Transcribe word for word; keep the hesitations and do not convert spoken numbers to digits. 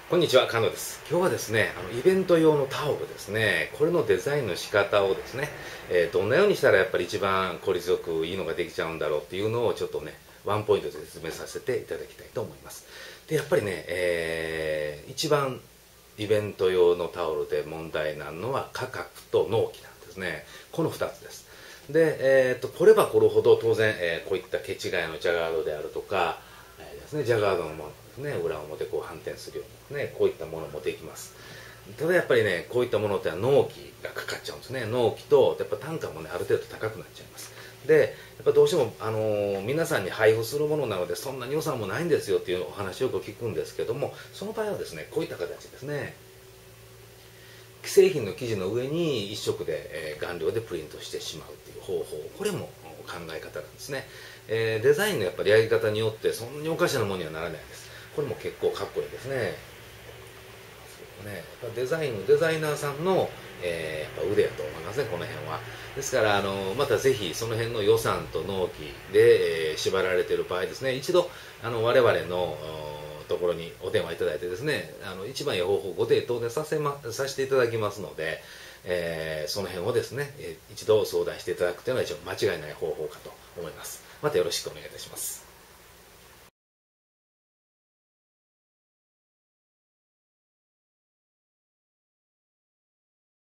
こんにちは、カノです。今日はですね、あのイベント用のタオルですね、これのデザインの仕方をですね、えー、どんなようにしたらやっぱり一番効率よくいいのができちゃうんだろうっていうのをちょっとね、ワンポイントで説明させていただきたいと思います。で、やっぱりね、えー、一番イベント用のタオルで問題なのは価格と納期なんですね。このふたつです。で、えー、とこればこれほど当然、えー、こういったケチガイのジャガードであるとか、えーですね、ジャガードのものですね、裏表こう反転するような、ね、こういったものもできます。ただやっぱりね、こういったものって納期がかかっちゃうんですね。納期とやっぱ単価もね、ある程度高くなっちゃいます。でやっぱどうしても、あのー皆さんに配布するものなのでそんなに予算もないんですよっていうお話をよく聞くんですけども、その場合はですね、こういった形ですね。既製品の生地の上に一色で、えー、顔料でプリントしてしまうっていう方法、これも考え方なんですね。えー、デザインのやっぱりやり方によってそんなにおかしなものにはならないです。これも結構かっこいいですね。ね、やっぱデザインのデザイナーさんの、えー、やっぱ腕やと思いますね、この辺は。ですからあのまたぜひその辺の予算と納期で、えー、縛られている場合ですね、一度あの我々のところにお電話いただいてですね、あの一番いい方法をご提当でさせ、ま、させていただきますので、えー、その辺をですね、えー、一度相談していただくというのが一応間違いない方法かと思います。またよろしくお願いいたします。